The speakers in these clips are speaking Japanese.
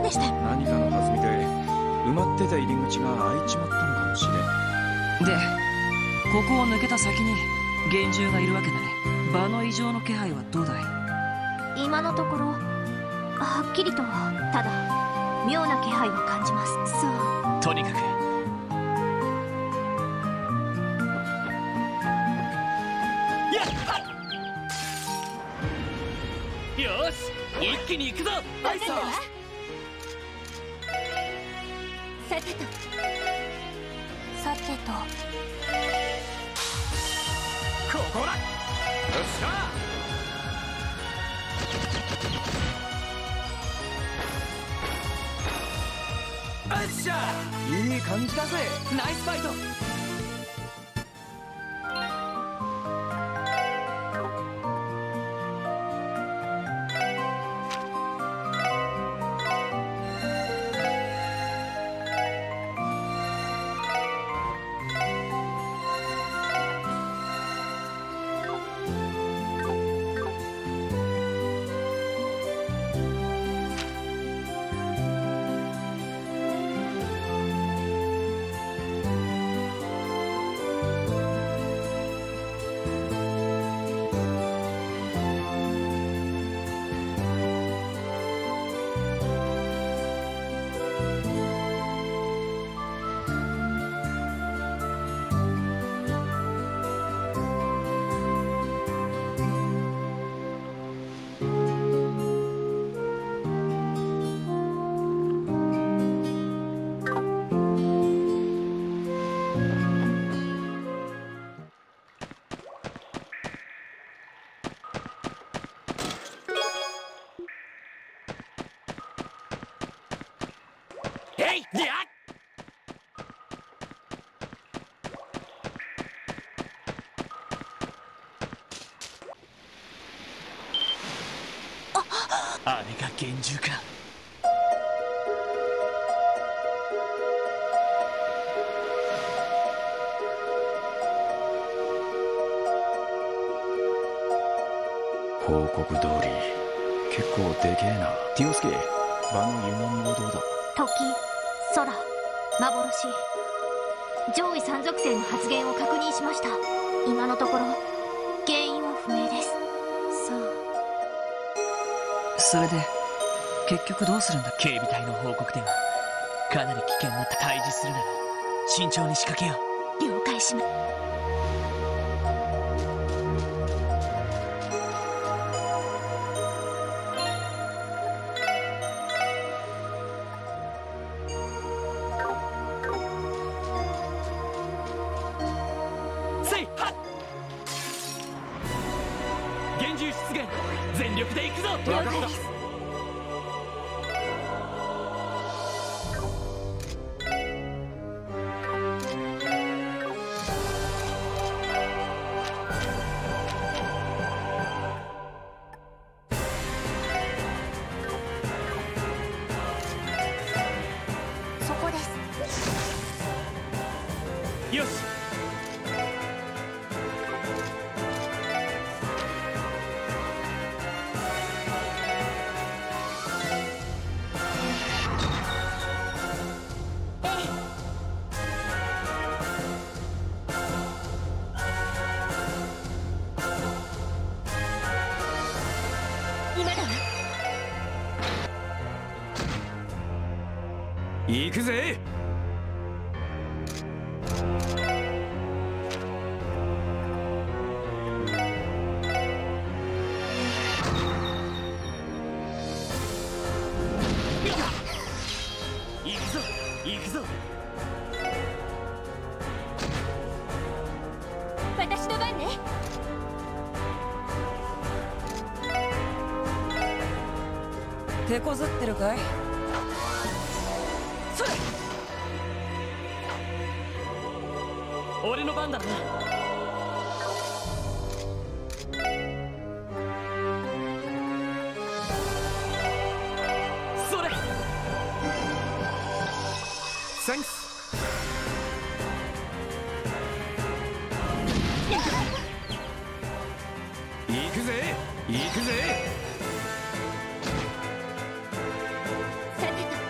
でしたよ。 何かの弾みで埋まってた入り口が開いちまったのかもしれん。 で、ここを抜けた先に幻獣がいるわけだね。場の異常の気配はどうだい？ 今のところはっきりと、ただ妙な気配を感じます。そう。 とにかくよし、一気に行くぞ。 はい、そう。さてとここだ。よっしゃ。よっしゃ。 いい感じだぜ。 ナイスファイト。えい、やっ。あれが幻獣か。 報告通り結構でけえな。ティオスケ、場の湯飲みはどうだ？ 時、空、幻、上位3属性の発現を確認しました。今のところ原因は不明です。そう。 それで結局どうするんだ？ 警備隊の報告ではかなり危険な。対峙するなら慎重に仕掛けよう。 了解します。 幻獣出現、全力で行くぞ。 了解です。そこです。 よし。 行くぜ。 行くぞ行くぞ。 私の番ね。 手こずってるかい？ それ。俺の番だな。それ。 センス。行くぜ行くぜ。 さてと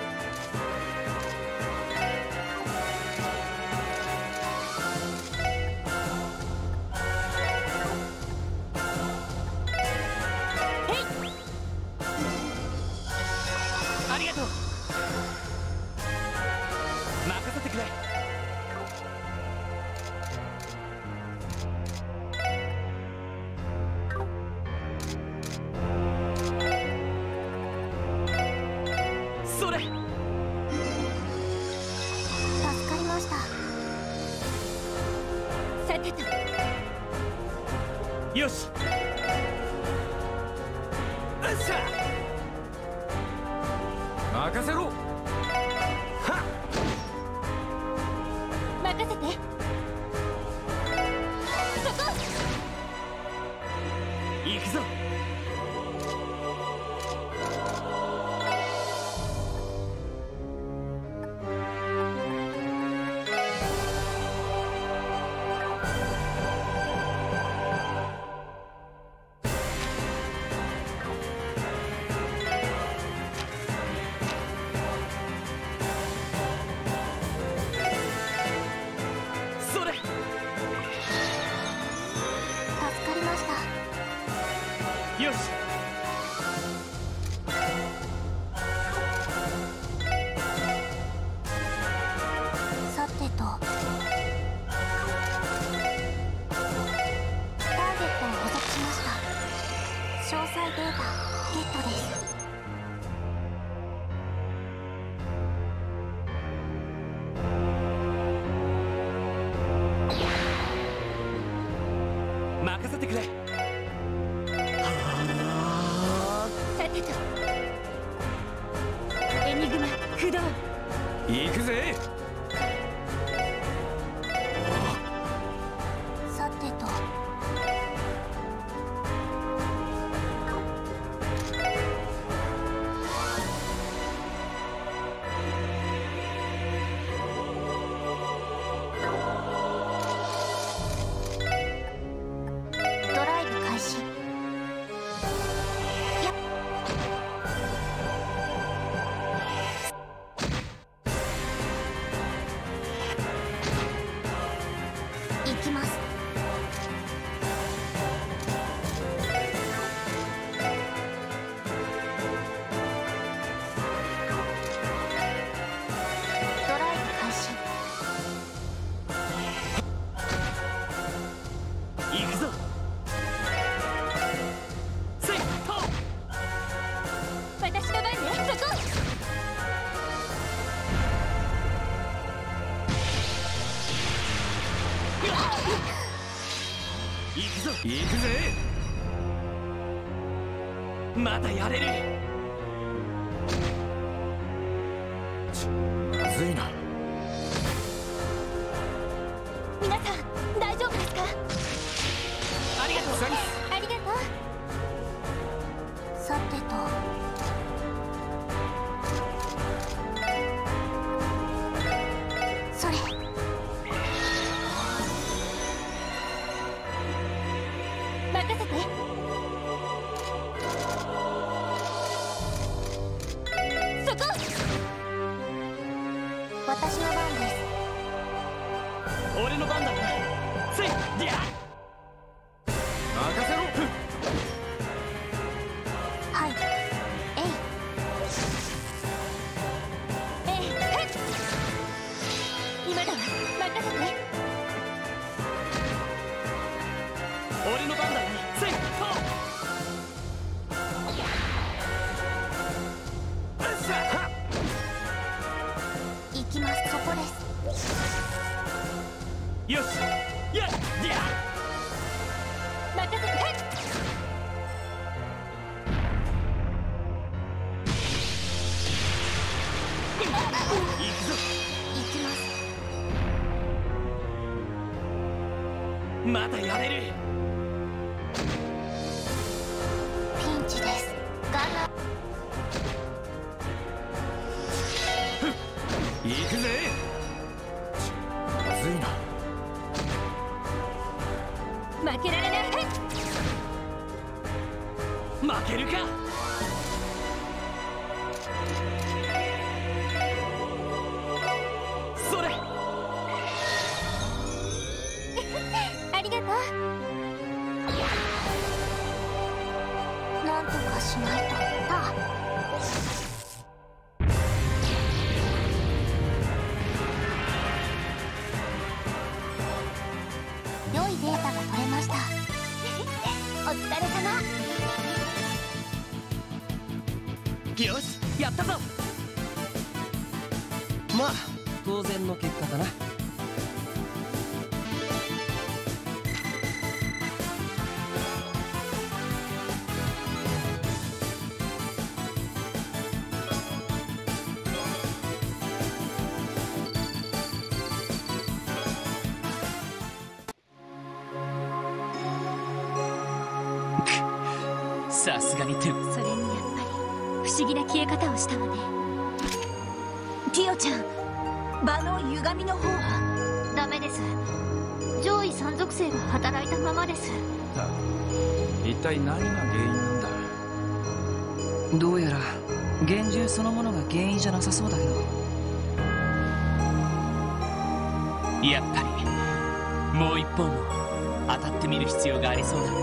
さてと。 よし。よっしゃ。任せろ。はっ。 任せて。そこ。 行くぞ。よし。 さてと。ターゲットを捕捉しました。詳細データゲットです。 任せてくれ。 さてと。エニグマ駆動。 行くぜ。 さてと。ドライブ開始。行きます。ドライブ開始。 行くぞ。せいと。 私の番ね。そこ。 行くぞ。行くぜ。またやれる。まずいな。 皆さん大丈夫ですか？ ありがとうございます。 ありがとう。さてと。それ。任せて。そこ。私の番です。 俺の番だな。せいりゃ。任せろ。 はい。えい。えい。へっ。今だわ。任せて。 俺の番だな。せいと。よっしゃ。はっ。 行きます。そこです。 よし。やっりゃ。 任せて。へっ。 行くぞ。 行きます。 まだやれる。 ピンチです。ガンナ行くぜ。まずいな。 負けられない。へっ。 負けるか。それ。 ありがとう。なんとかしないと。ああ。良いデータが取れました。お疲れ様。 よし、やったぞ。まあ当然の結果かな。 さすがにトゥ。 それにやっぱり不思議な消え方をしたわね。ティオちゃん、場の歪みの方は？ダメです。上位三属性が働いたままです。 一体何が原因なんだ。 どうやら幻獣そのものが原因じゃなさそうだけど。 やっぱりもう一方も当たってみる必要がありそうだ。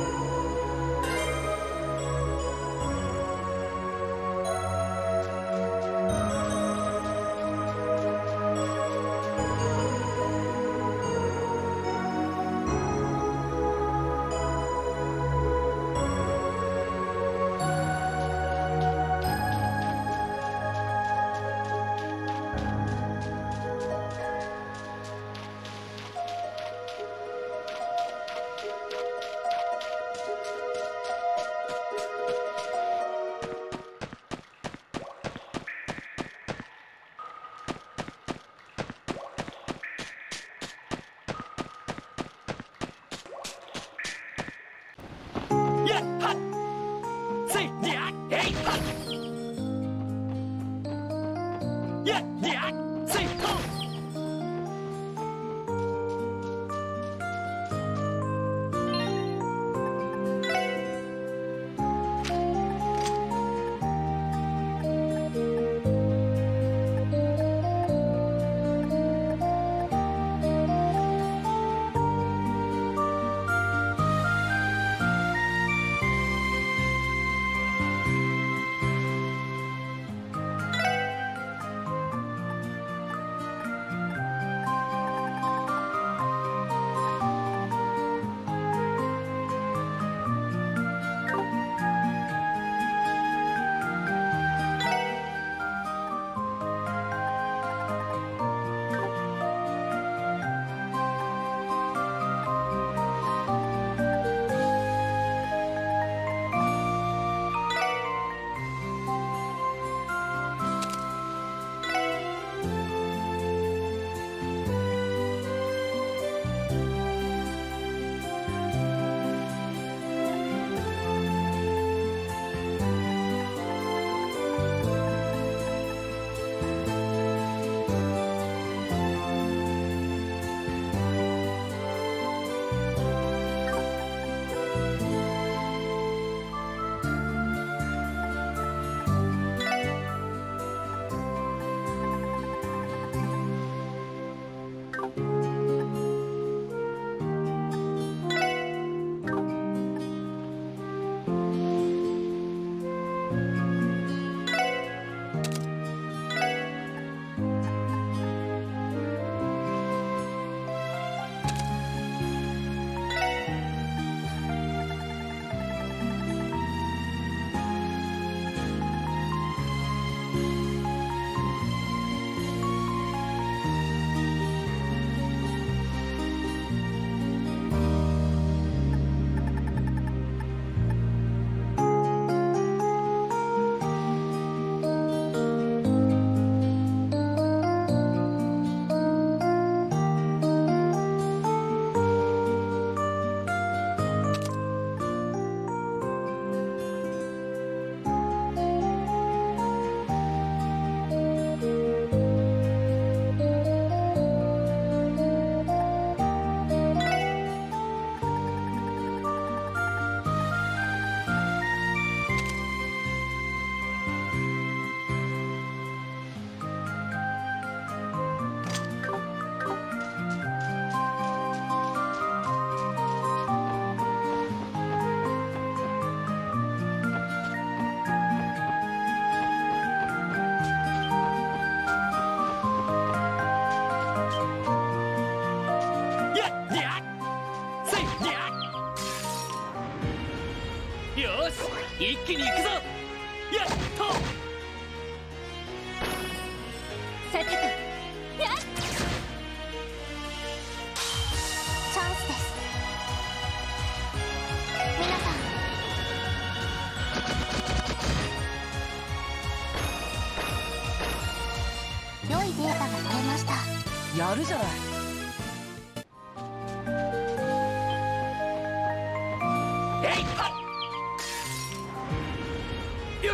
一気に行くぞ。やっとさてと、やっチャンスです。皆さん、良いデータが取れました。 やるじゃない。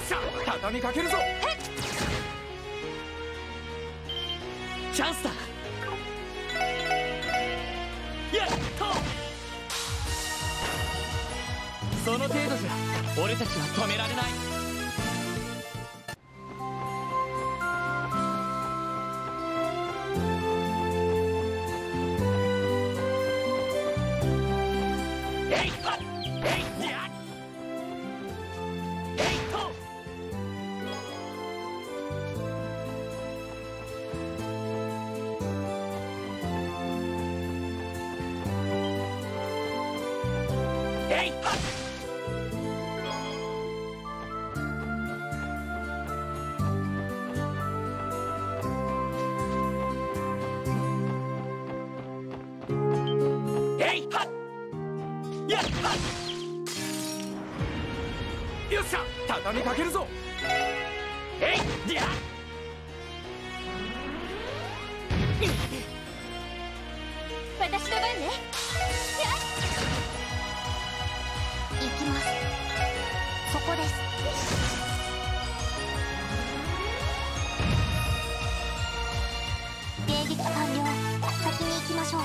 しゃ畳みかけるぞ。チャンスだ。やっとその程度じゃ俺たちは止められない。よっしゃ畳みかけるぞ。えい、やっ私の番ね。行きます。そこです。迎撃完了。先に行きましょう。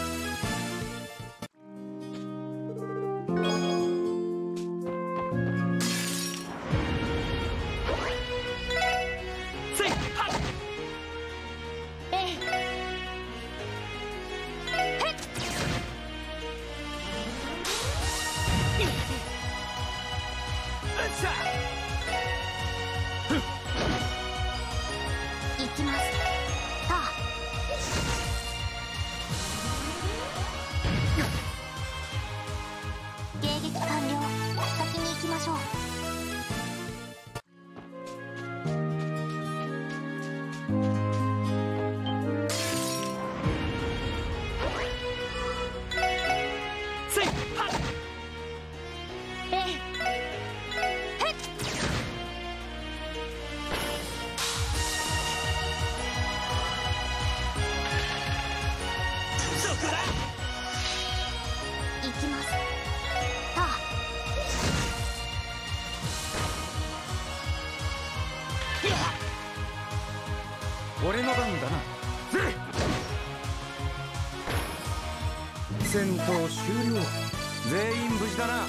行きます。さあ。迎撃完了。先に行きましょう。行きます。さあ。 俺の番だな。戦闘終了。全員無事だな。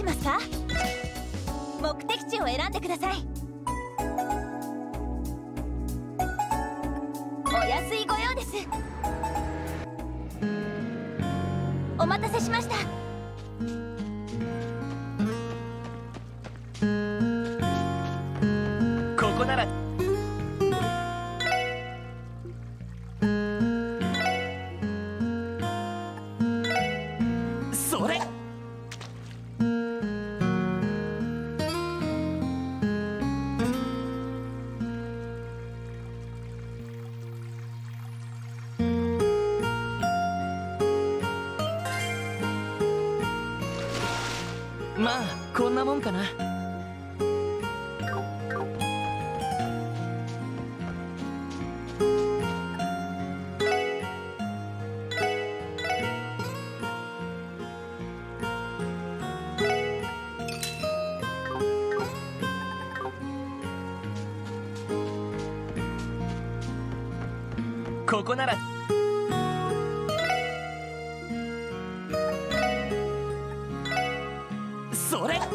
しますか？目的地を選んでください。お安いご用です。お待たせしました。 ここなら。それ。まあこんなもんかな。ここなら。それ。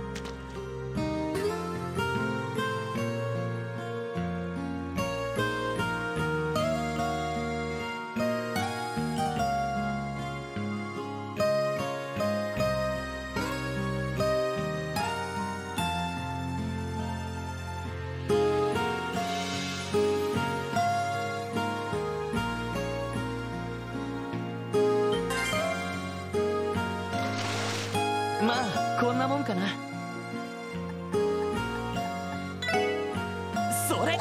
まあこんなもんかな。それ。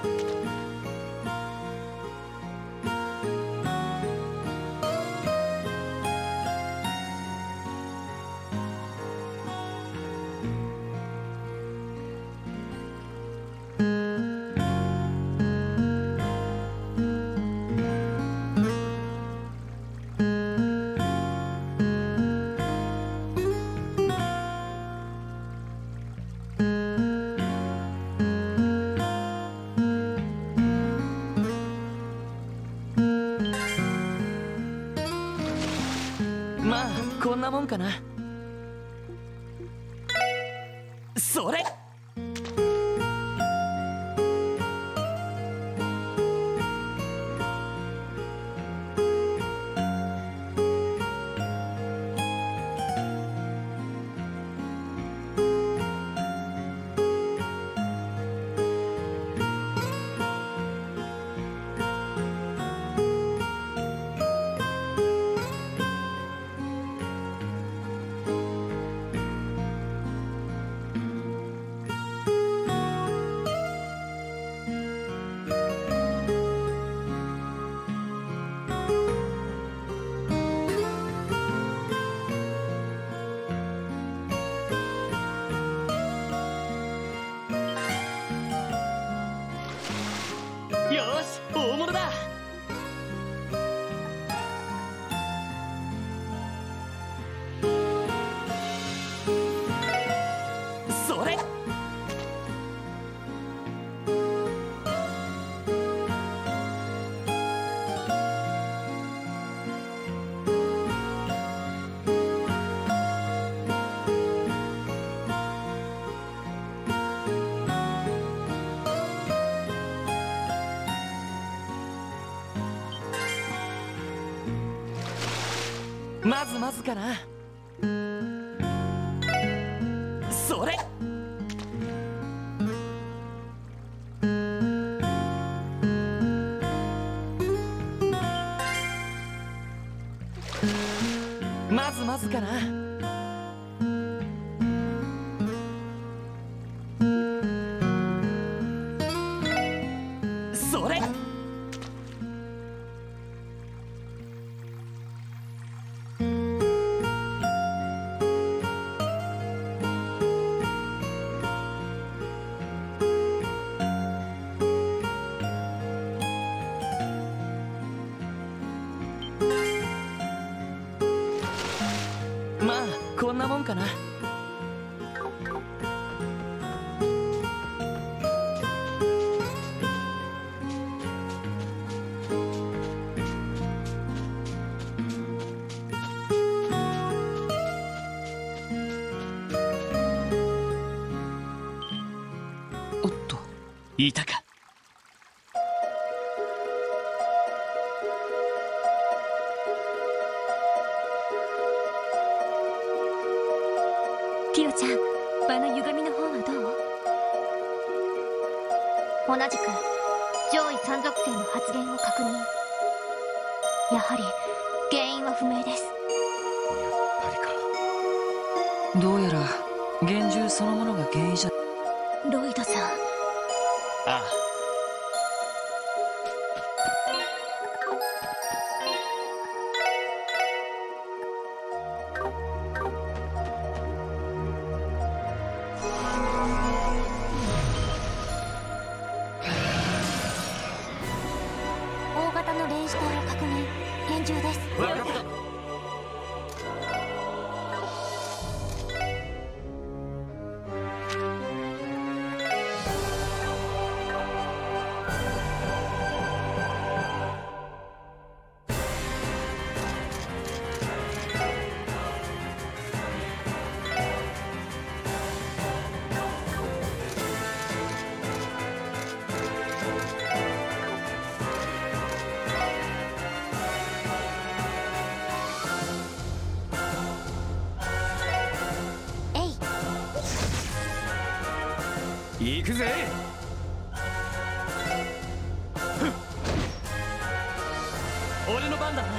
まあこんなもんかな。それ。よし大物だ。それ。まずまずかな。それ。まずまずかな。それ。まあこんなもんかな。 いたか。 ティオちゃん、場の歪みの方はどう？同じく上位三属性の発現を確認。やはり原因は不明です。 やっぱりか。 どうやら幻獣そのものが原因じゃ。 ロイドさん。 ああ。 大型の霊視体を確認。幻獣です。 わかった。行くぜ。俺の番だな。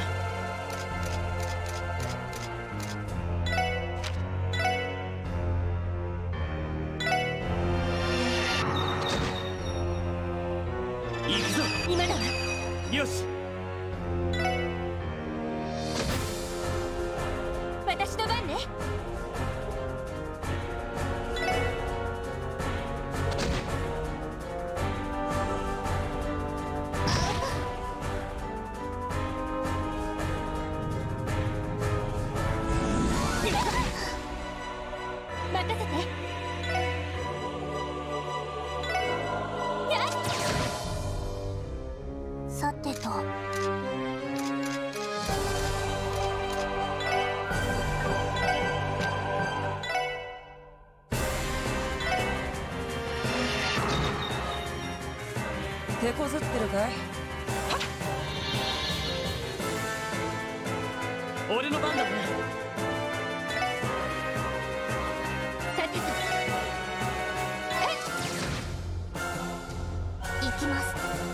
行くぞ。 今だわ。 よし。 私の番ね。任せて。さてと。 手こずってるかい？ 俺の番だな。 さてと。行きます。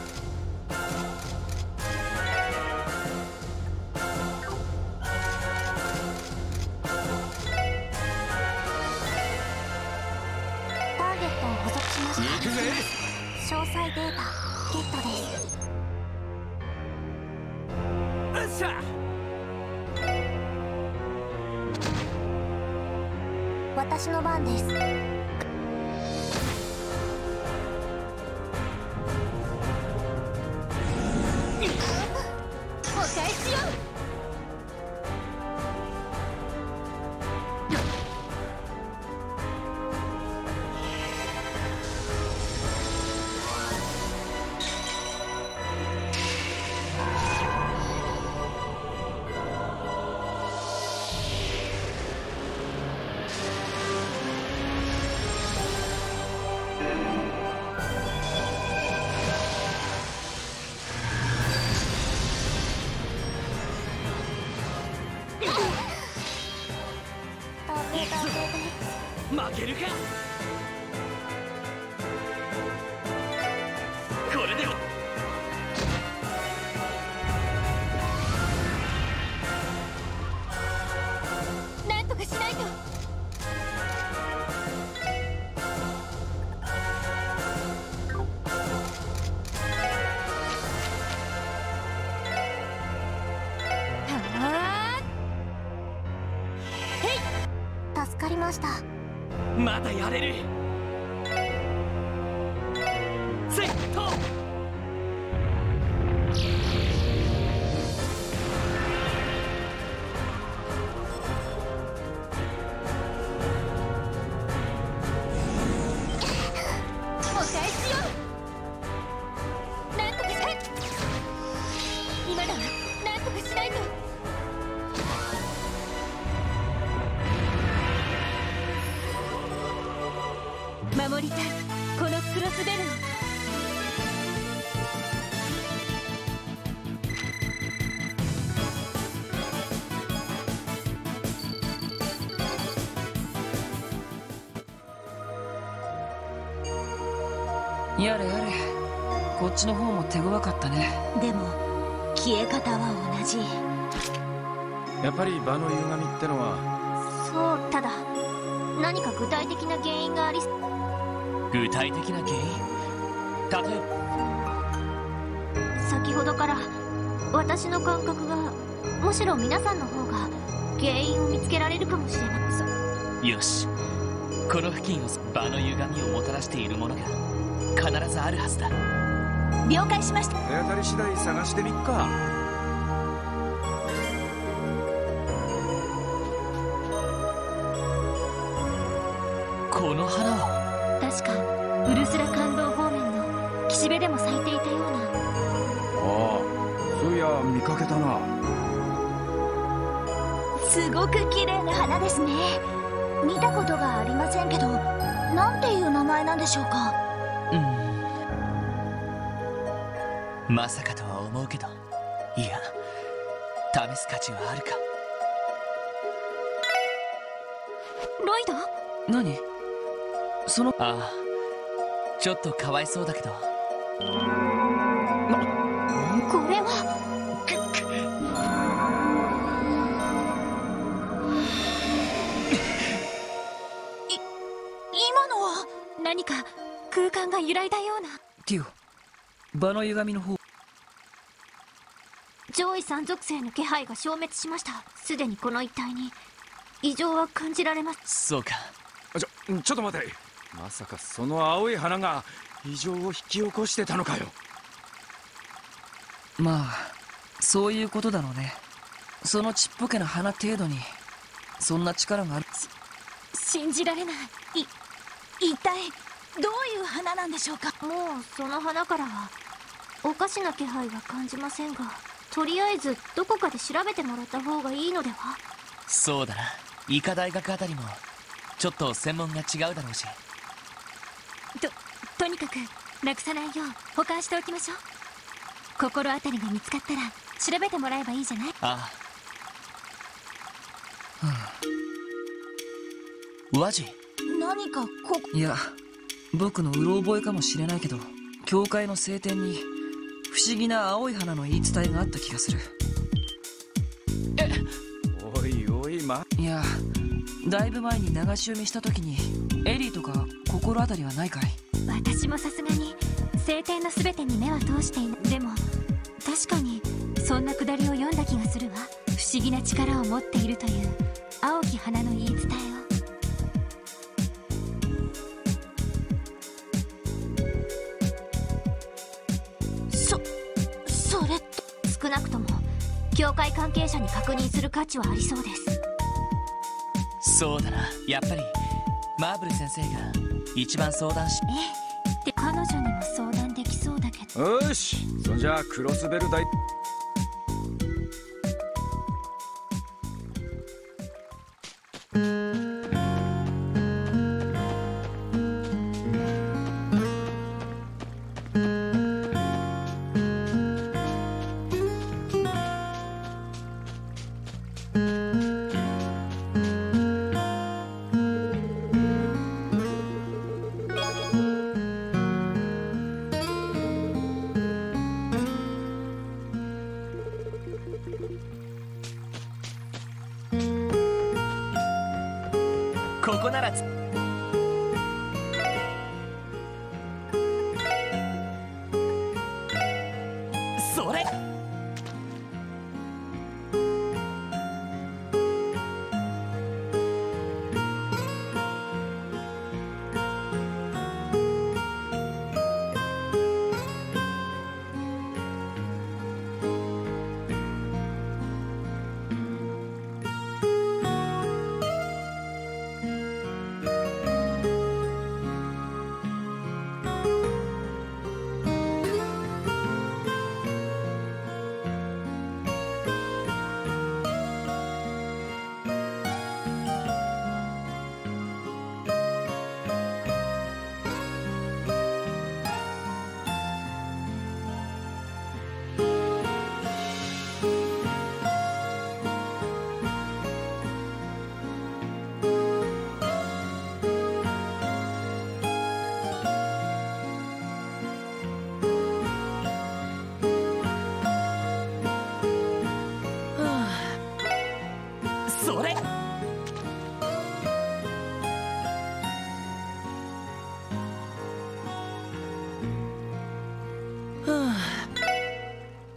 ターゲットを捕捉しました。 行くぜ。 詳細データゲットです。 よっしゃ。 私の番です。お返しよ。 負けるか。これでもなんとかしないと。助かりました。 まだやれる。セット。 お返しよ。なんとかして。今だわ。なんとかしないと。守りたいこのクロスベルを。 やれやれ、こっちの方も手強かったね。 でも消え方は同じ。 やっぱり場の歪みってのは。 そう、ただ何か具体的な原因があり。 具体的な原因、例えば先ほどから私の感覚が、むしろ皆さんの方が原因を見つけられるかもしれません。 よし、この付近を場の歪みをもたらしているものが必ずあるはずだ。 了解しました。 手当たり次第探してみっか。 この花は確かウルスラ感動方面の岸辺でも咲いていたような。 ああ、そういや見かけたな。 すごく綺麗な花ですね。見たことがありませんけど、なんていう名前なんでしょうか。 まさかとは思うけど、いや、試す価値はあるか。 ロイド？ 何？その… ああ、ちょっとかわいそうだけど。 これは…今のは何か空間が揺らいだような。 ティオ、場の歪みの方。 上位三属性の気配が消滅しました。すでにこの一帯に異常は感じられます。 そうか。 ちょっと待て。まさかその青い花が異常を引き起こしてたのかよ。 まあそういうことだろうね。そのちっぽけな花程度にそんな力がある。 信じられない。一体どういう花なんでしょうか。もうその花からはおかしな気配は感じませんが、とりあえずどこかで調べてもらった方がいいのでは。 そうだな、医科大学あたりもちょっと専門が違うだろうし。 とにかくなくさないよう保管しておきましょう。心当たりが見つかったら調べてもらえばいいじゃない。 ああ。ワジ？ 何かいや、僕のうろ覚えかもしれないけど、教会の聖典に不思議な青い花の言い伝えがあった気がする。 おいおい、 いや、だいぶ前に流し読みした時にエリーとか心当たりはないかい？ 私もさすがに聖典の全てに目は通していない。でも確かにそんなくだりを読んだ気がするわ。不思議な力を持っているという青き花の言い伝えを。それって少なくとも教会関係者に確認する価値はありそうです。 そうだな、やっぱりマーブル先生が一番相談し… で彼女にも相談できそうだけど。 よし、そんじゃクロスベル大… ここならそれ。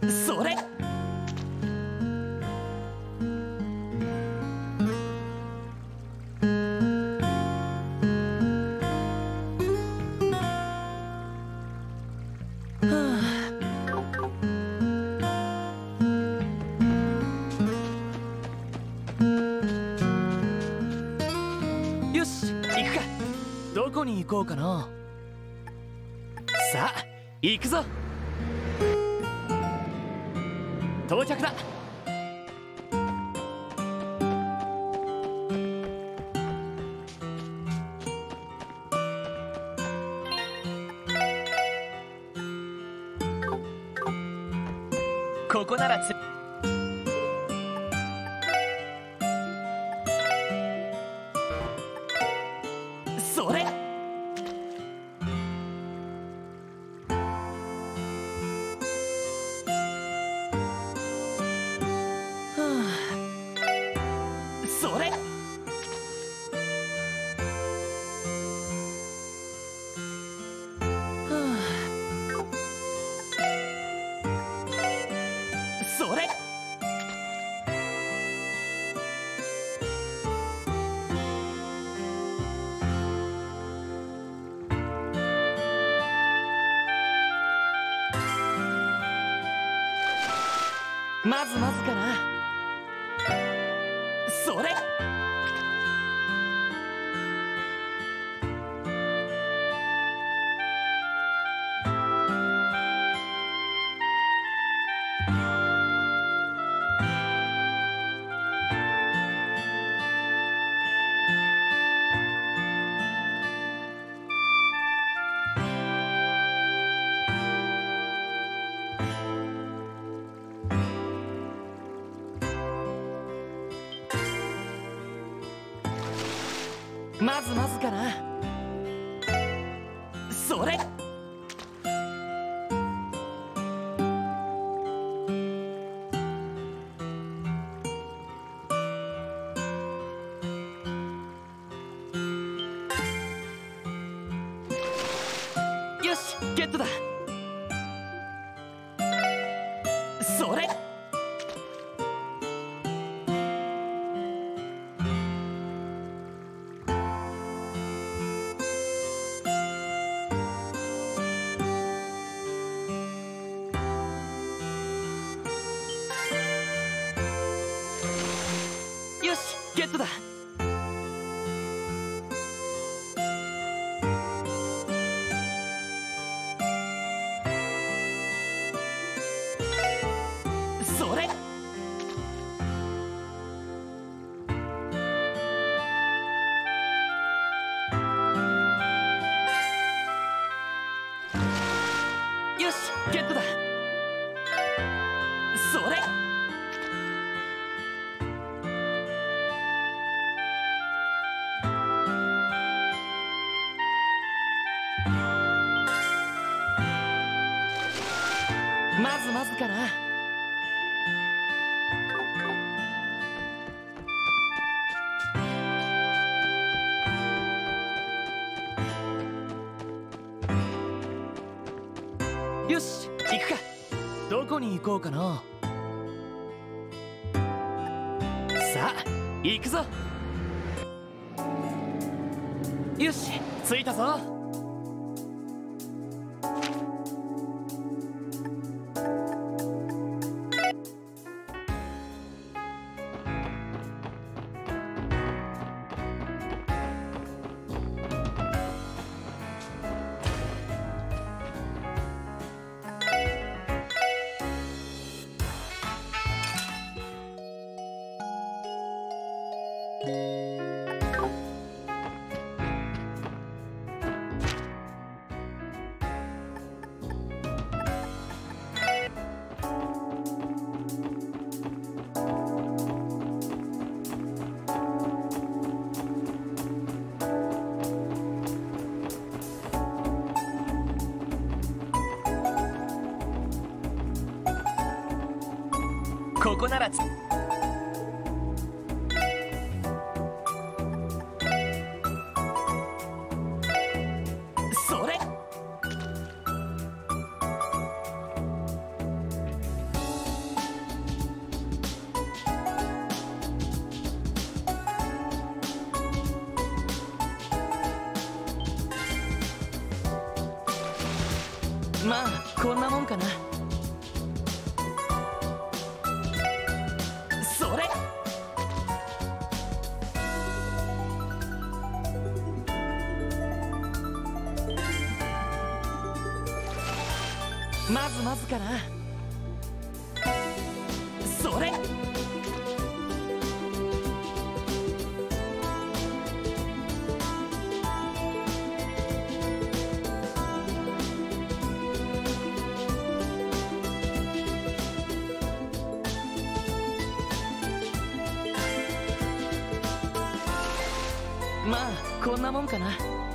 それ。よし、行くか。どこに行こうかな。さあ行くぞ。到着だ。ここならそれ。それ。それ。まずまずかな。それ。まずまずかな。それ。よし、ゲットだ。それ。よし、ゲットだ。それ。よし、ゲットだ。それ。まずまずかな。よし、行くか。どこに行こうかな。さあ行くぞ。よし、着いたぞ。ここならそれ。 まあこんなもんかな。それ。まずまずかな。それ。まあこんなもんかな。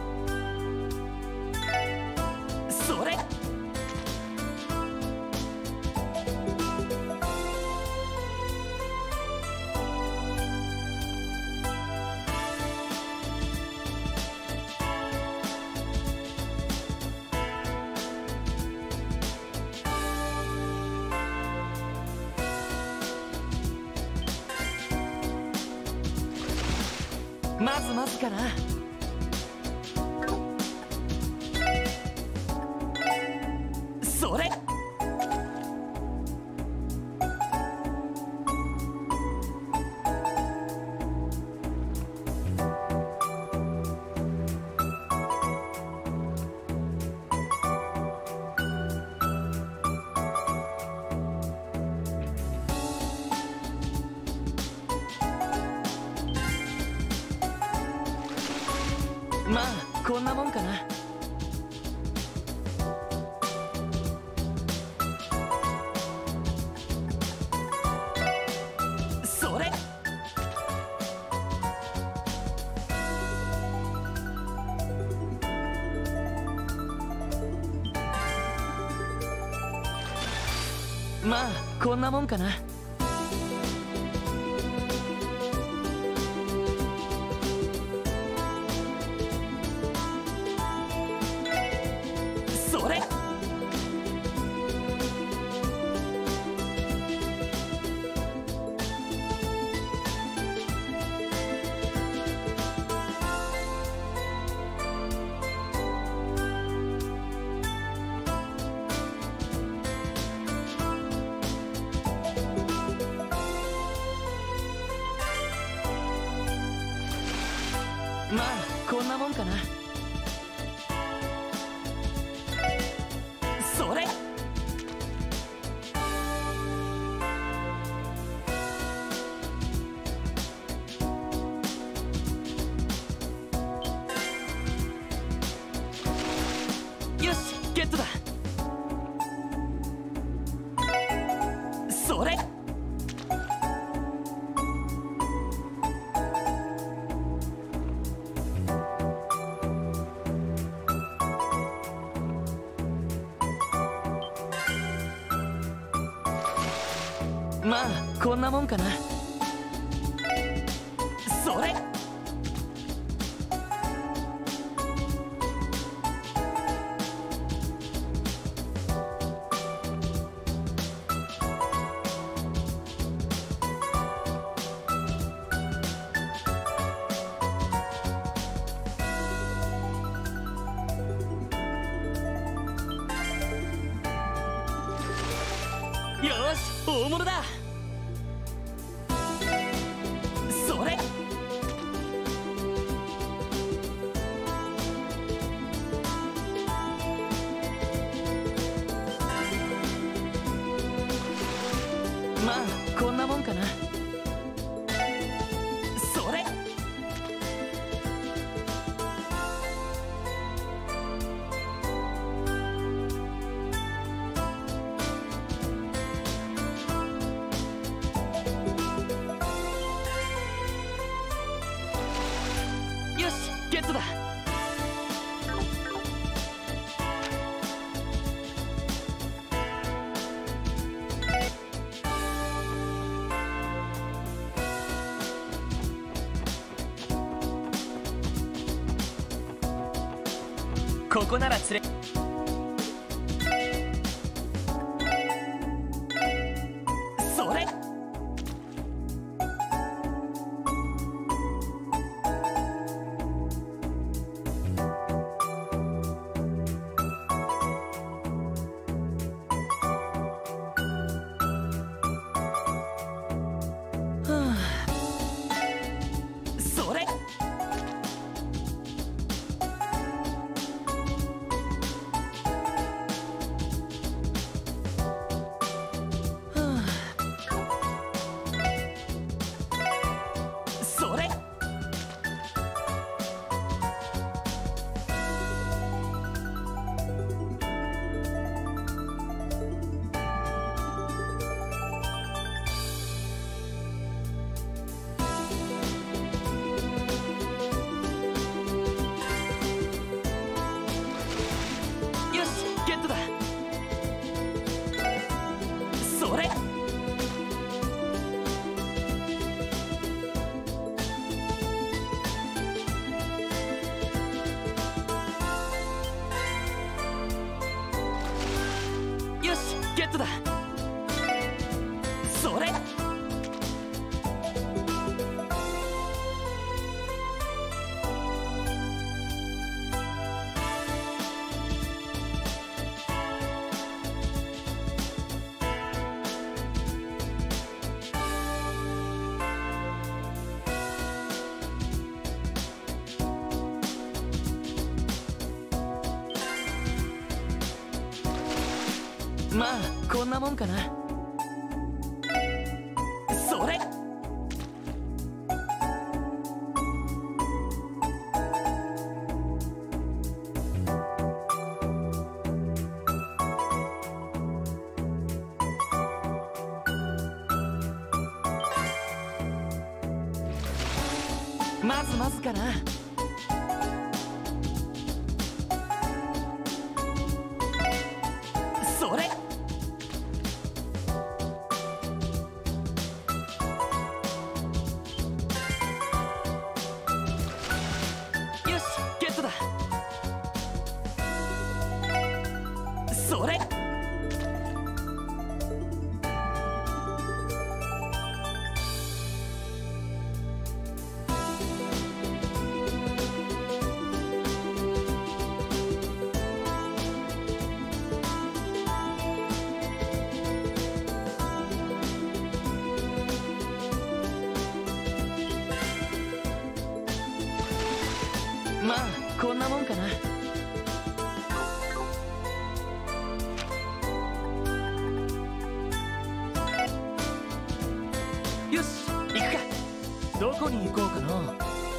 それ。まずまずかな。それ。まあこんなもんかな。それ。まあこんなもんかな。それ。まあこんなもんかな。それ。よしゲットだ。それ。まあこんなもんかな。それ。よし大物だ。それ。まあこんなもんかな。それ。よしゲットだ。ここなら釣れ。それ。 トだ。それ。まあこんなもんかな。それ。まずまずかな。それ。よしゲットだ。それ。まあこんなもんかな。よし行くか。どこに行こうかな。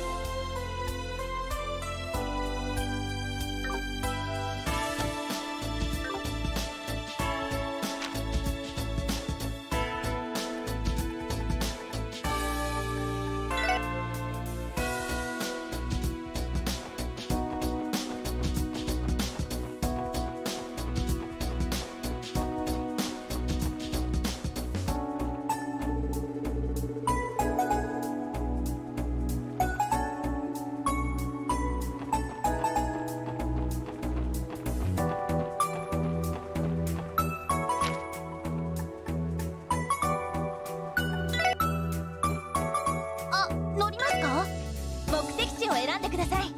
あ、乗りますか？目的地を選んでください。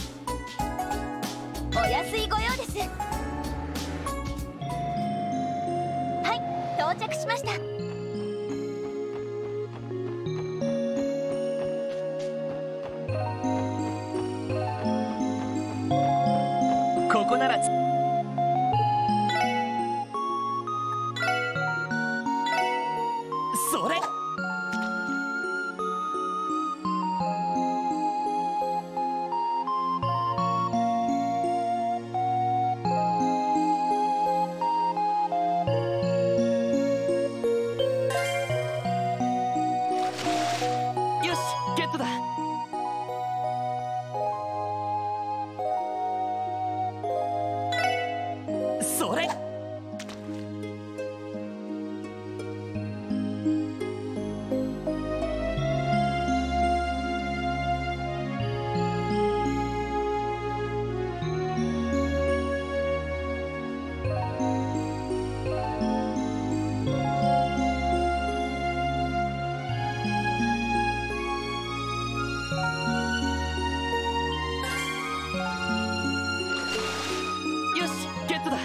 お安いご用です。はい、到着しました。 ここならそれ。よしゲットだ。それ。よしゲットだ。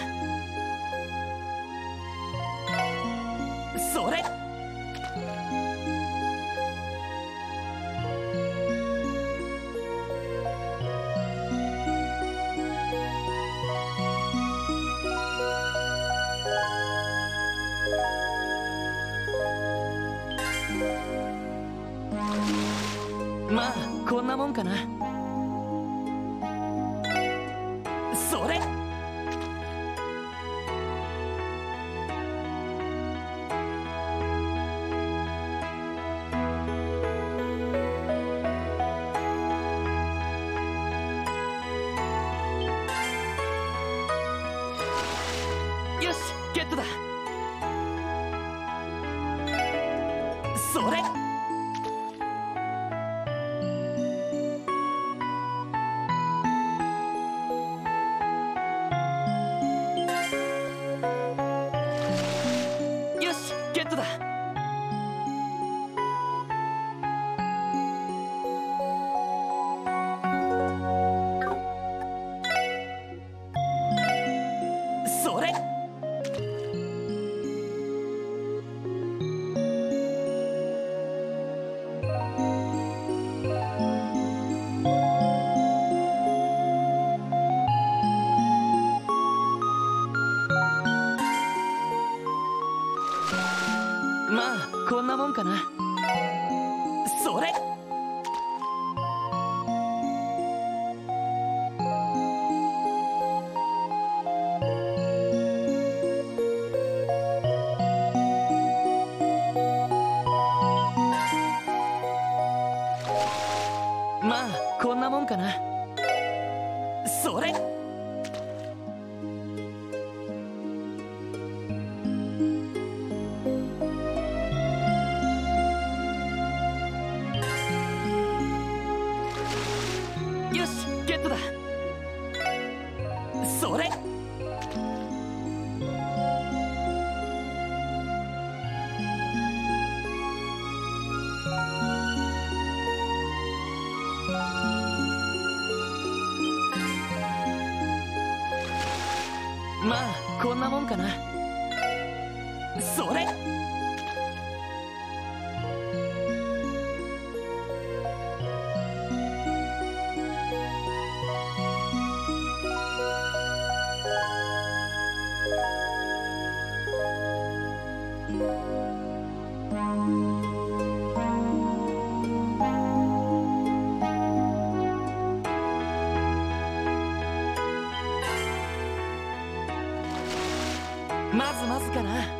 それ。まあこんなもんかな。それ。よしゲットだ。それ。 まあこんなもんかな。それ。まあこんなもんかな。それ。よしゲットだ。それ。まあこんなもんかな。それ。まずまずかな。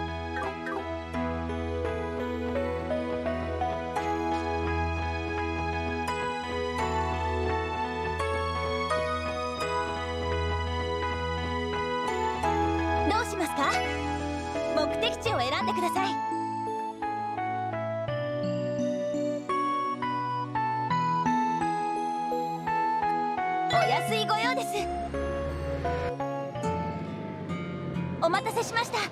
どうしますか？目的地を選んでください。お安いご用です。お待たせしました。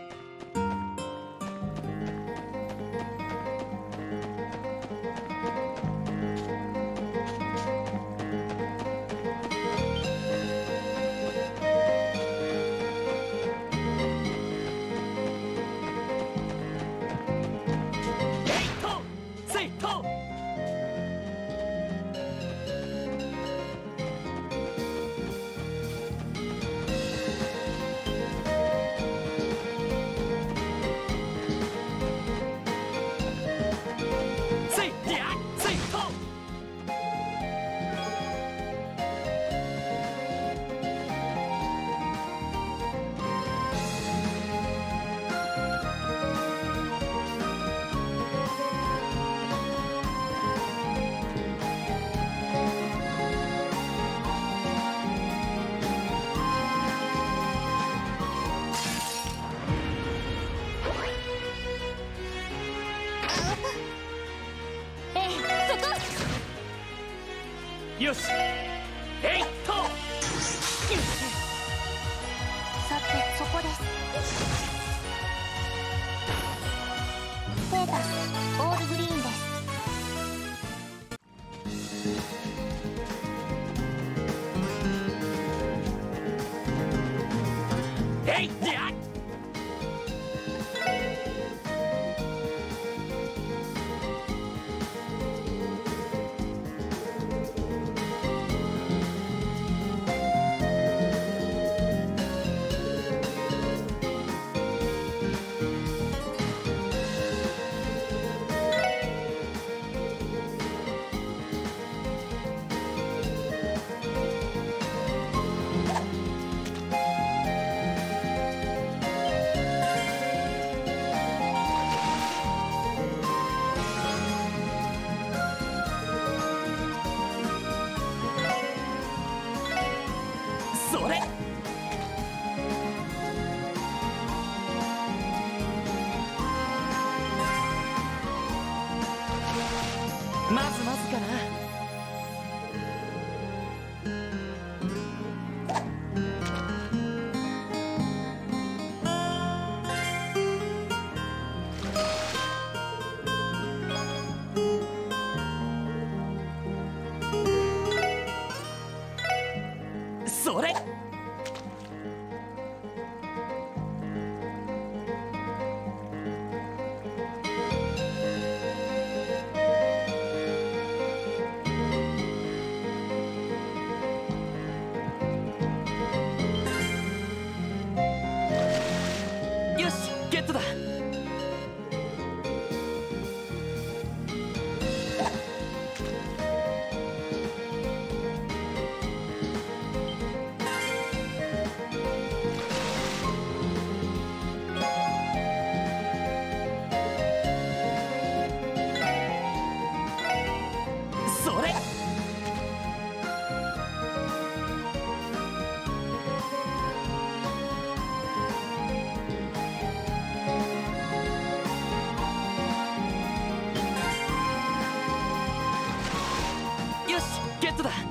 よしえいっと。 さてそこです。ステータスオールグリーンです。 えいっやっ。 それ。まずまずかな。それ。 トだ。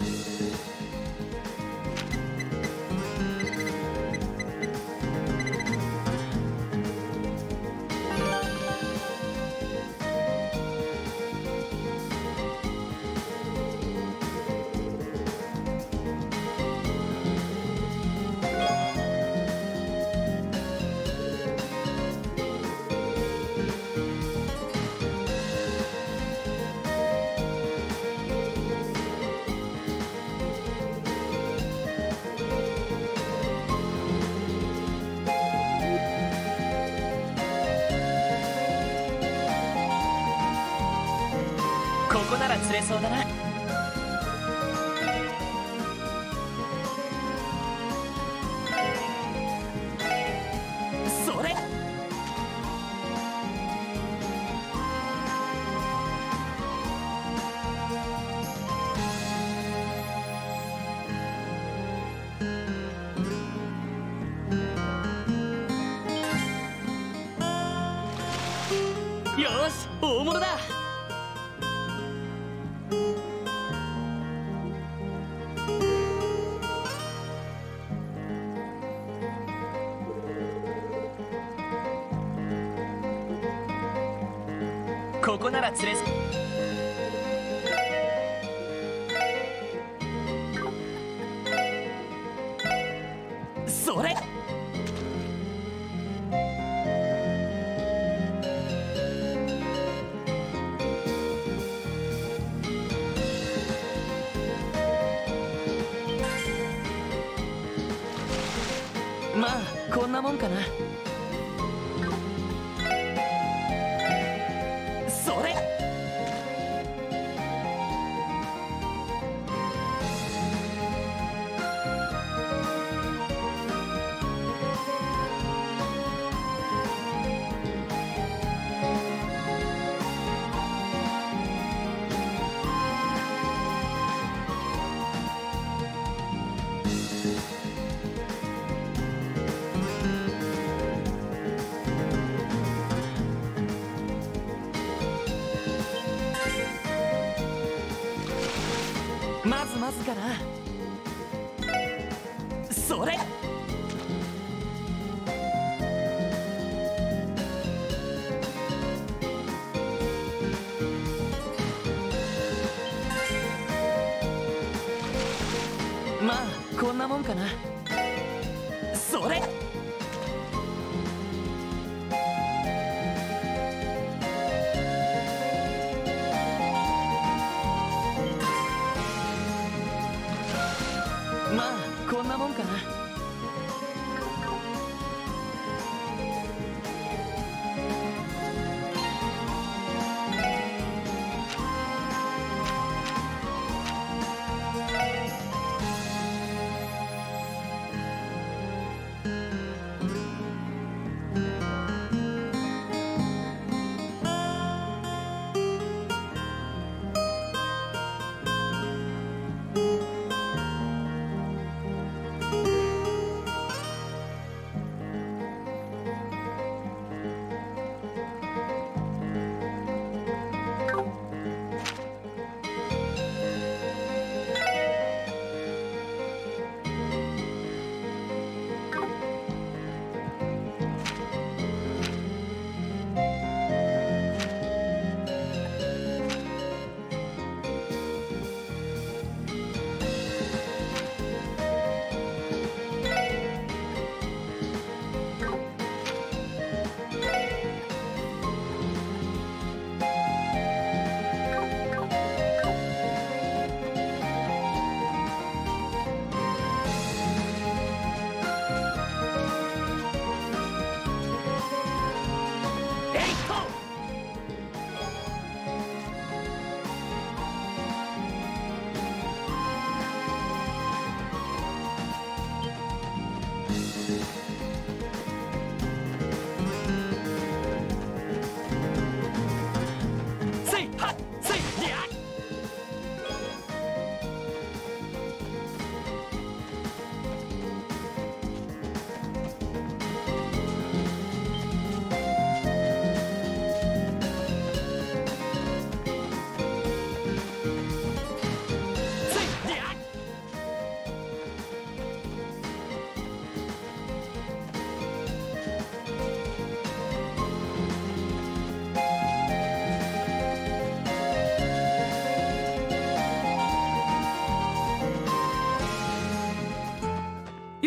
ここなら釣れそうだな。それ。よし、大物だ。ここなら釣れそう。それ。まあこんなもんかな。それ。まずまずかな。それ。まあこんなもんかな。それ。まあこんなもんかな。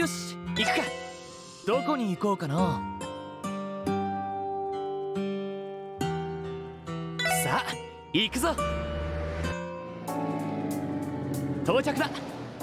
よし行くか。どこに行こうかな。さあ行くぞ。到着だ。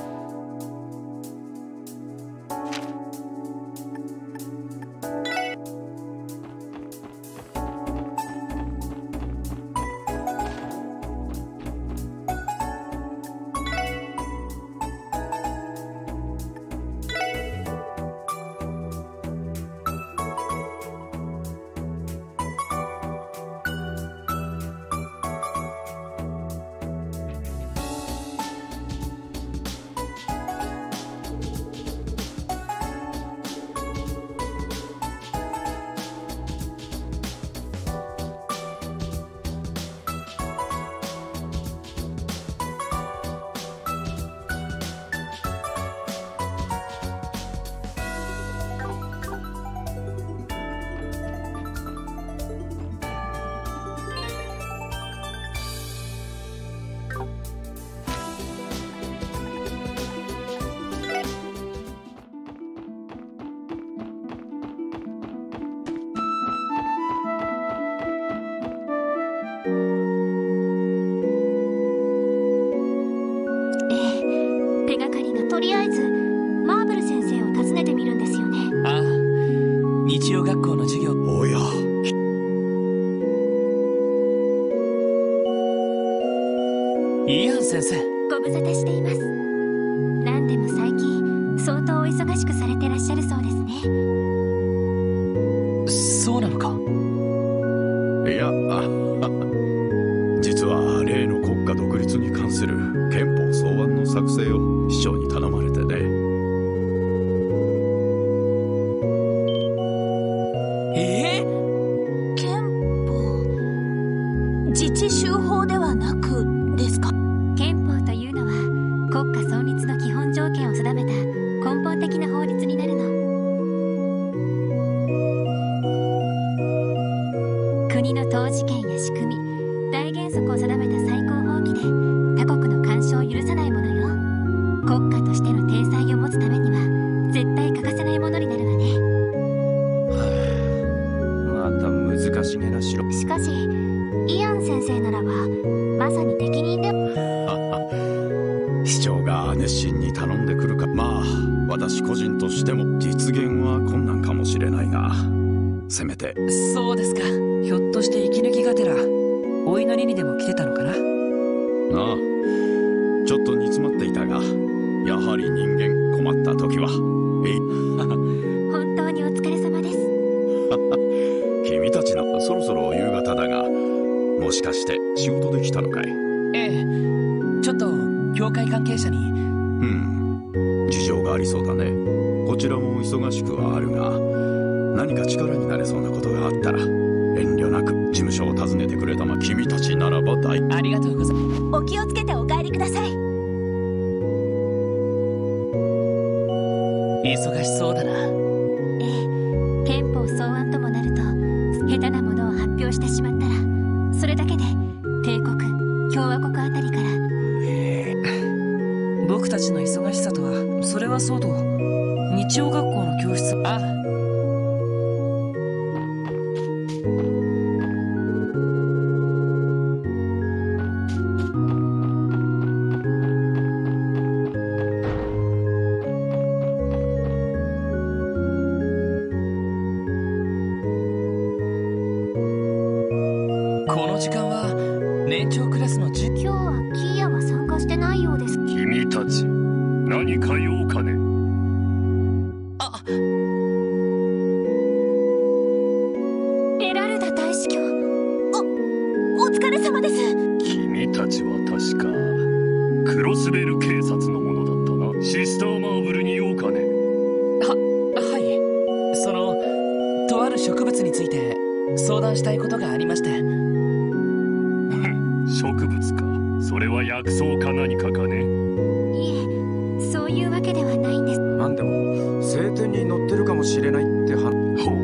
とりあえずマーブル先生を訪ねてみるんですよね。 ああ、日曜学校の授業。 おや、 イアン先生。 ご無沙汰しています。何でも最近相当お忙しくされてらっしゃるそうですね。 そうなのか。 いや、実は例の国家独立に関する憲法草案の作成を市長に頼まれてね。 憲法、自治州法ではなくですか？憲法というのは国家存立の基本条件を定めた根本的な法律になるの。国の統治権や仕組み、大原則を定めた最高法規で他国の干渉を許さないものよ。国家としての体裁を持つためには絶対欠かせないものになるわね。 また難しげな城。 しかしイアン先生ならばまさに適任で。 市長が熱心に頼んでくるか。まあ私個人としても実現は困難かもしれないが、せめて。 そうですか。ひょっとして息抜きがてらお祈りにでも来てたのかな。 ああ、ちょっと煮詰まっていたが、やはり人間困った時は本当にお疲れ様です。 君たちのそろそろ夕方だが、もしかして仕事できたのかい？ ええ、ちょっと教会関係者に。 事情がありそうだね。こちらも忙しくはあるが、何か力になれそうなことがあったら遠慮なく事務所を訪ねてくれたま。君たちならば大。 ありがとうございます。 お気をつけてお帰りください。 忙しそうだな。 ええ、憲法草案ともなると下手なものを発表してしまったら、それだけで帝国、共和国あたりから。 僕たちの忙しさとは。それはそうと、日曜学校の教室。ああ、この時間は年長クラスの今日はキーヤは参加してないようです。 君たち何か用かね。 エラルダ大司教、お疲れ様です。 君たちは確かクロスベル警察のものだったな。シスターマーブルに用かね。 はい。とある植物について相談したいことがありまして。 植物か。それは薬草か何かかね。 いえ、そういうわけではないんです。 なんでも聖典に載ってるかもしれないってほう。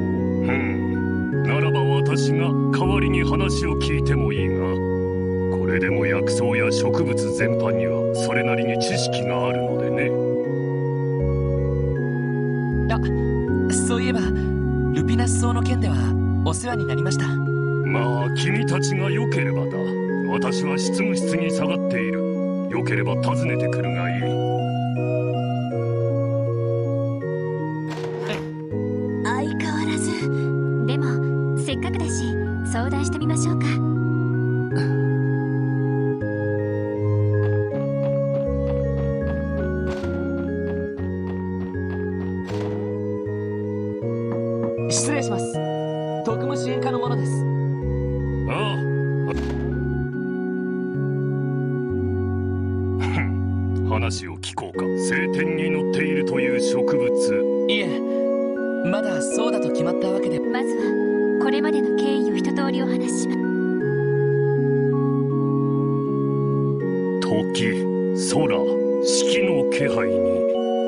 ならば私が代わりに話を聞いてもいいが、これでも薬草や植物全般にはそれなりに知識があるのでね。 そういえばルピナス草の件ではお世話になりました。 まあ君たちが良ければだ。私は執務室に下がっている。良ければ訪ねてくるがいい。 相変わらず。でもせっかくだし相談してみましょうか。 失礼します。特務支援課の者です。 ああ。話を聞こうか。晴天に乗っているという植物。 いえ、まだそうだと決まったわけで。 まずはこれまでの経緯を一通りお話しします。 時、空、四季の気配に。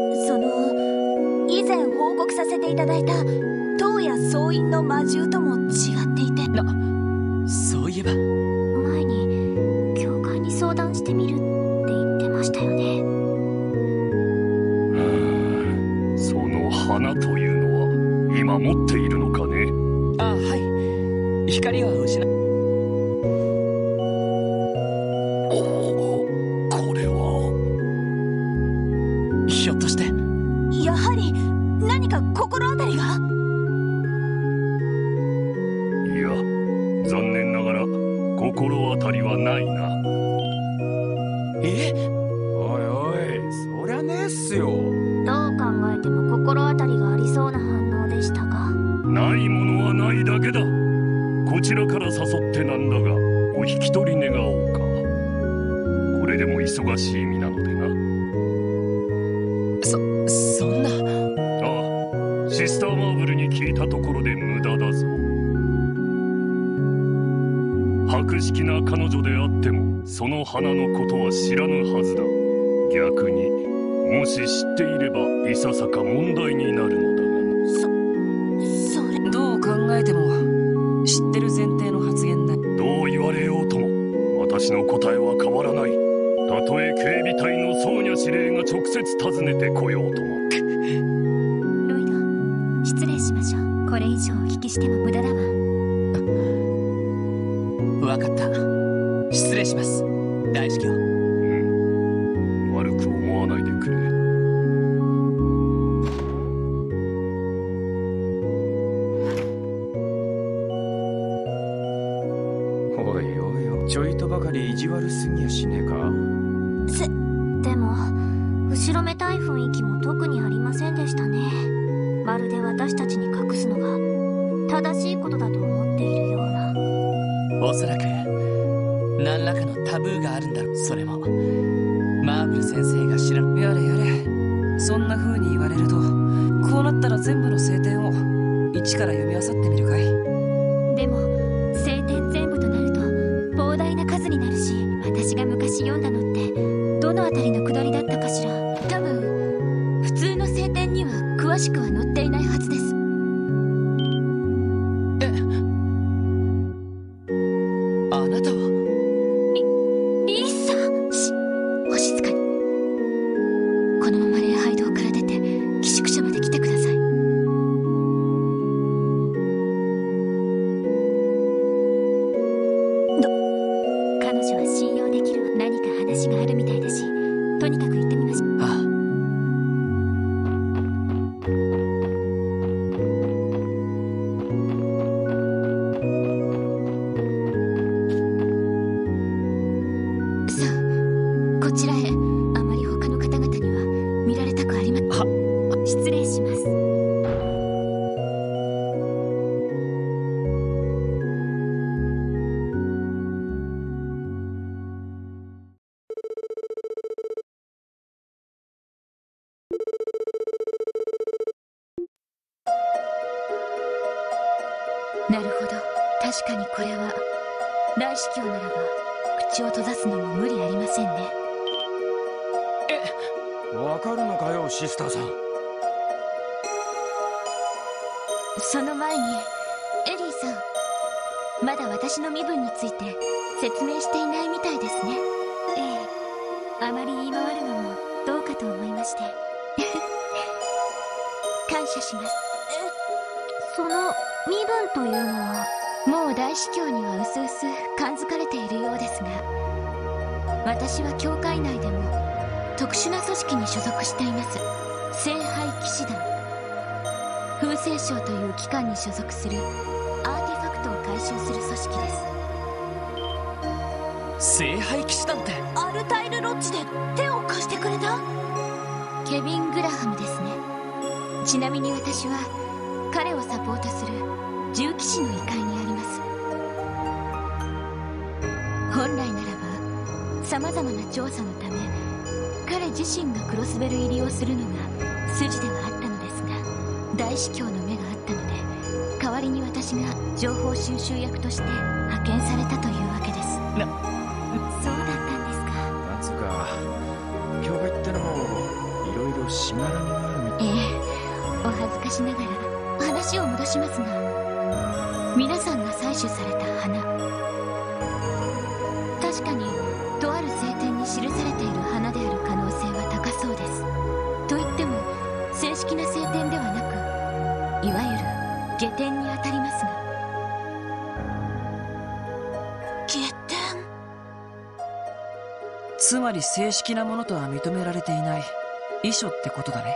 以前報告させていただいた東野総員の魔獣とも違っていて。 そういえば前に教会に相談してみるって言ってましたよね。 その花というのは今持っているのかね。 はい。光は失う。 これはひょっとしてやはり何か心当たりが。 いや、残念ながら心当たりはないな。 おいおい、そりゃねえっすよ。 どう考えても心当たりがありそうな反応でしたが。 ないものはないだけだ。こちらから誘ってなんだが、お引き取り願おうか。これでも忙しい身なのでな。 そんな。 ああ、シスターマーブルに聞いたところで無駄だぞ。博識な彼女であってもその花のことは知らぬはずだ。逆にもし知っていればいささか問題になるのだが。 それどう考えても知ってる前提の発言だ。 どう言われようとも私の答えは変わらない。たとえ警備隊のソーニャ司令が直接訪ねてこようとも。 ロイド、失礼しましょう。これ以上お聞きしても無駄だわ。 わかった。失礼します。大司教。 悪く思わないでくれ。 おいおいおい、ちょいとばかり意地悪すぎやしねえか。 でも後ろめたい雰囲気も特にありませんでしたね。まるで私たちに隠すのが正しいことだと思っているような。 おそらく何らかのタブーがあるんだろう。それもマーブル先生が知らん。 やれやれ。そんな風に言われると、こうなったら全部の聖典を一から読み漁ってみるかい。 でも聖典全部となると膨大な数になるし、私が昔読んだのってどのあたりのくだりだったかしら。多分普通の聖典には詳しくは載っていないはずです。 あなたはリーさん。お静かに。このまま礼拝堂から出て寄宿舎まで来てください。彼女は信用できる。何か話があるみたいだし、とにかく行ってみましょう。さあ、こちらへ。あまり他の方々には見られたくありません。失礼します。なるほど。確かにこれは大司教ならば口を閉ざすのも無理ありませんね。 わかるのかよ、シスターさん。 その前にエリーさん、まだ私の身分について説明していないみたいですね。ええ、あまり言い回るのもどうかと思いまして。 感謝します。その身分というのは、もう大司教にはうすうす感づかれているようですが、私は教会内でも特殊な組織に所属しています。聖杯騎士団。風星省という機関に所属するアーティファクトを回収する組織です。 聖杯騎士団って？ アルタイルロッジで手を貸してくれたケビン・グラハムですね。ちなみに私は彼をサポートする重騎士の位階にあります。本来ならば様々な調査のため彼自身がクロスベル入りをするのが筋ではあったのですが、大司教の目があったので代わりに私が情報収集役として派遣されたというわけです。そうだったんですか。 なんつうか教会ってのもいろいろしがらみがあるみたい。 お恥ずかしながら話を戻しますが、皆さんが採取された花、確かにとある聖典に記されている花である可能性は高そうです。といっても正式な聖典ではなく、いわゆる下典にあたりますが。下典？ つまり正式なものとは認められていない遺書ってことだね。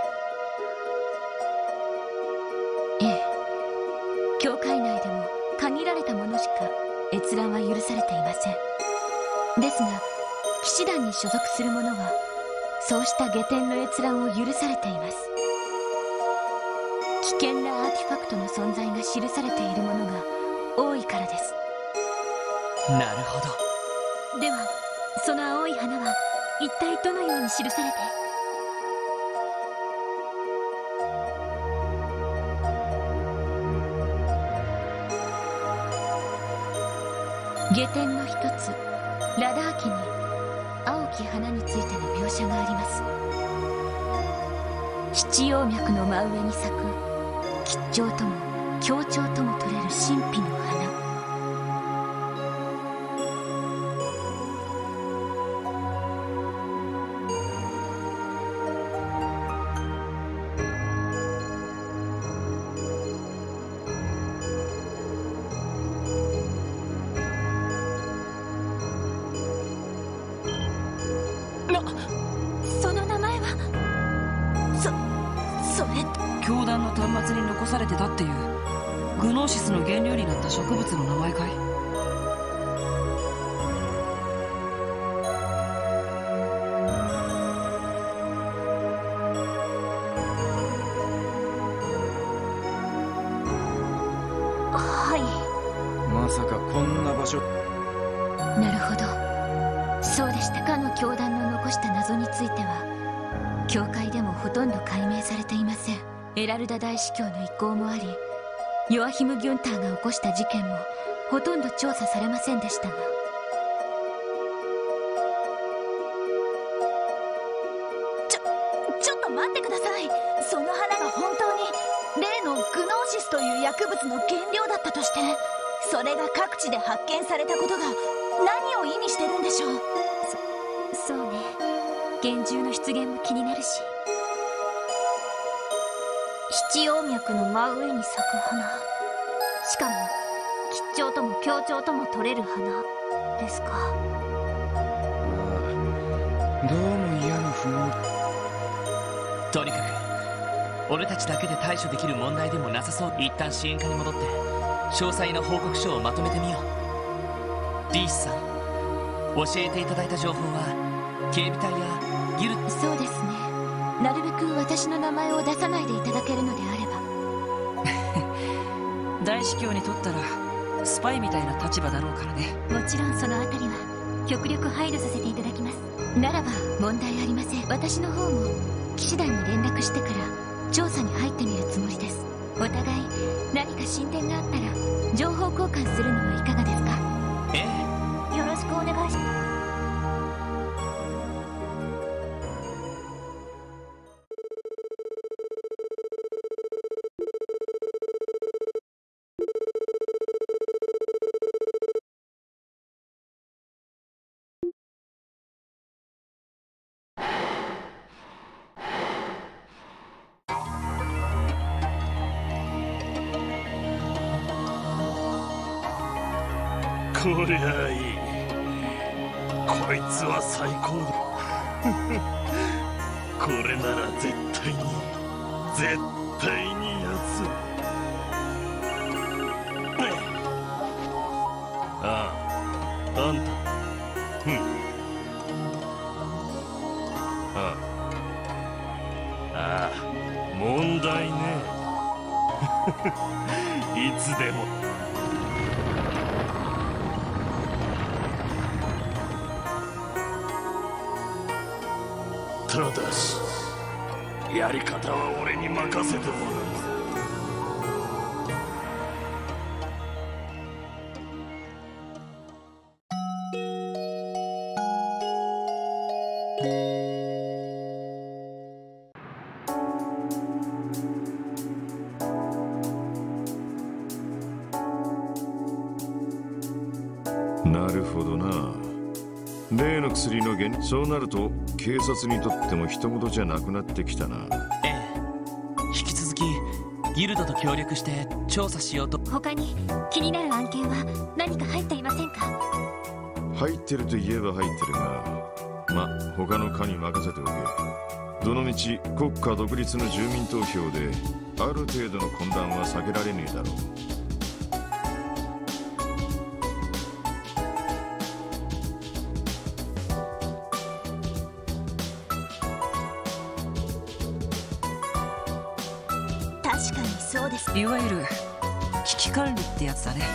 ええ、教会内でも限られたものしか閲覧は許されていません。ですが騎士団に所属する者はそうした下典の閲覧を許されています。危険なアーティファクトの存在が記されているものが多いからです。 なるほど。 ではその青い花は一体どのように記されて？下典の一つラダー記に青き花についての描写があります。七葉脈の真上に咲く吉兆とも強調とも取れる神秘の花。その名前はそれ教団の端末に残されてたっていうグノーシスの原料になった植物の名前かい？ はい。 まさかこんな場所。 なるほど、そうでしたか。の教団の残した謎については教会でもほとんど解明されていません。エラルダ大司教の意向もあり、ヨアヒム・ギュンターが起こした事件もほとんど調査されませんでしたが、ちょっと待ってください。その花が本当に例のグノーシスという薬物の原料だったとして、それが各地で発見されたことが何を意味してるんでしょう。そうね、幻獣の出現も気になるし、七葉脈の真上に咲く花、しかも吉兆とも強調とも取れる花ですか。 どうも嫌な不毛。 とにかく俺たちだけで対処できる問題でもなさそう。一旦支援課に戻って詳細な報告書をまとめてみよう。リースさん、教えていただいた情報は警備隊やギル。 そうですね、なるべく私の名前を出さないでいただけるのであれば。 大司教にとったらスパイみたいな立場だろうからね。 もちろんそのあたりは極力配慮させていただきます。ならば問題ありません。私の方も騎士団に連絡してから調査に入ってみるつもりです。お互い何か進展があったら情報交換するのはいかがですか？ ええ、 よろしくお願いします。 こりゃいい。こいつは最高だ。これなら絶対にやつ。ああ、あんた。ああ、問題ね。いつでも。ただし、やり方は俺に任せてもらう。 なるほどな。例の薬のそうなると警察にとっても人事じゃなくなってきたな。 ええ、引き続きギルドと協力して調査しようと。 他に気になる案件は何か入っていませんか？ 入ってると言えば入ってるが、他の課に任せておけ。どのみち国家独立の住民投票である程度の混乱は避けられねえだろう。 確かにそうです。 いわゆる危機管理ってやつだね。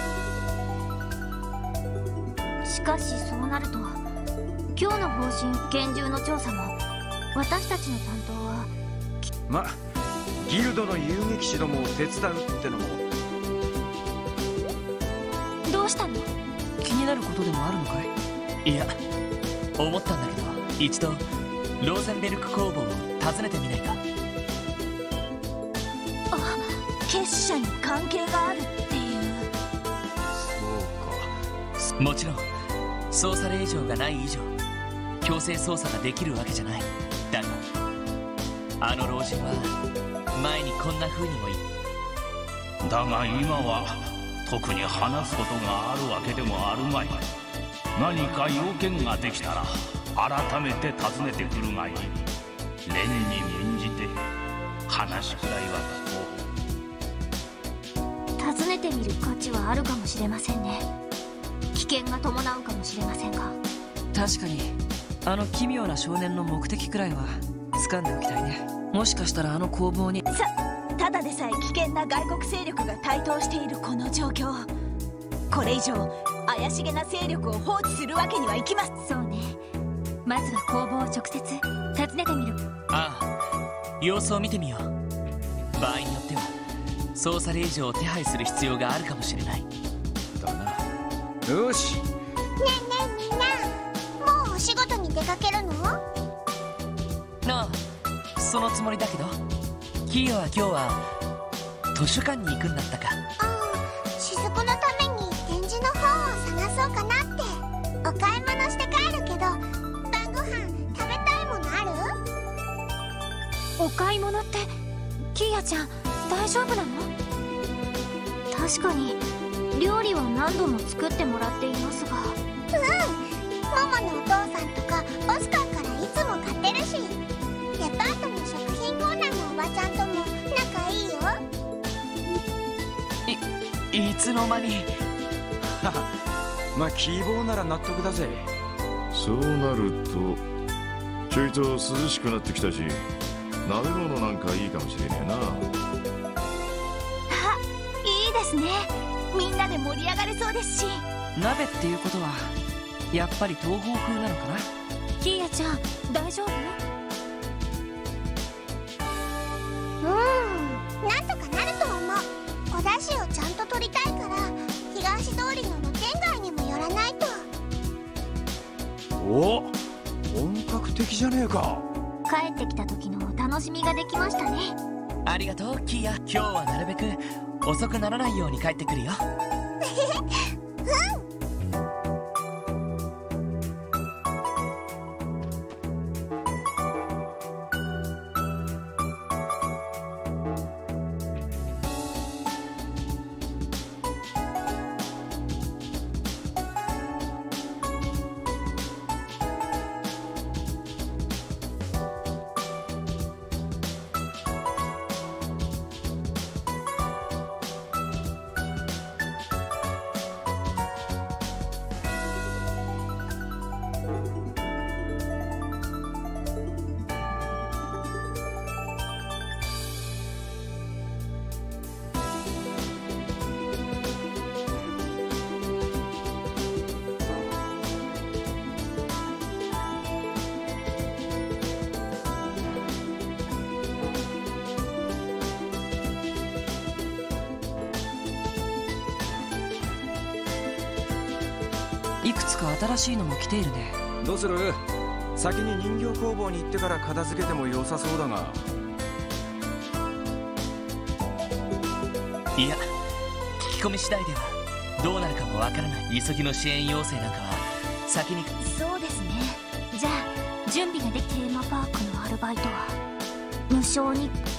しかしそうなると今日の方針拳銃の調査も私たちの担当はギルドの遊撃士どもを手伝うってのも。 どうしたの？ 気になることでもあるのかい？ いや、思ったんだけど一度ローゼンベルク工房を訪ねてみないか？ 結社に関係があるっていう。 そうか。 もちろん捜査令状がない以上強制捜査ができるわけじゃない。だがあの老人は前にこんな風にも言った。 だが今は特に話すことがあるわけでもあるまい。何か要件ができたら改めて尋ねてくるがいい。蓮に免じて話くらいは聞こう。 尋ねてみる価値はあるかもしれませんね。危険が伴うかもしれませんが。 確かにあの奇妙な少年の目的くらいは掴んでおきたいね。もしかしたらあの工房にただでさえ危険な外国勢力が台頭しているこの状況、これ以上怪しげな勢力を放置するわけにはいきます。そうね、まずは工房を直接訪ねてみる。 ああ、様子を見てみよう。場合によっては捜査令状を手配する必要があるかもしれない。 だな。よし。 ねえねえみんな、もうお仕事に出かけるの？ なあ、そのつもりだけど。キーヨは今日は図書館に行くんだったか？ 雫のために展示の本を探そうかなって。お買い物して帰るけど、晩ご飯食べたいものある？ お買い物ってキーヤちゃん大丈夫なの？確かに料理は何度も作ってもらっていますが。 モモのお父さんとかオスカーからいつも買ってるし、デパートの食品コーナーのおばちゃんとも仲いいよ。 いつの間に。 希望なら納得だぜ。 そうなるとちょいと涼しくなってきたし、鍋物なんかいいかもしれねえな。 いいですね。みんなで盛り上がれそうですし。 鍋っていうことはやっぱり東方風なのかな？ キーヤちゃん大丈夫？ なんとかなると思う。お出汁をちゃんと取りたいから東通りの露店街にも寄らないと。 お、本格的じゃねえか。 帰ってきた時のお楽しみができましたね。 ありがとうキーヤ。今日はなるべく遅くならないように帰ってくるよ。 いくつか新しいのも来ているね。 どうする？先に人形工房に行ってから片付けても良さそうだが。 いや、聞き込み次第ではどうなるかもわからない。急ぎの支援要請なんかは先に。 そうですね。じゃあ準備ができてテーマパークのアルバイトは無償に